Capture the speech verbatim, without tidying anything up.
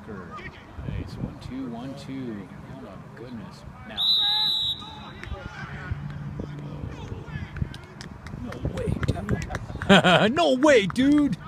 Walker. Nice. One, two, one, two. Oh my goodness. Now. No way, dude. No way, dude.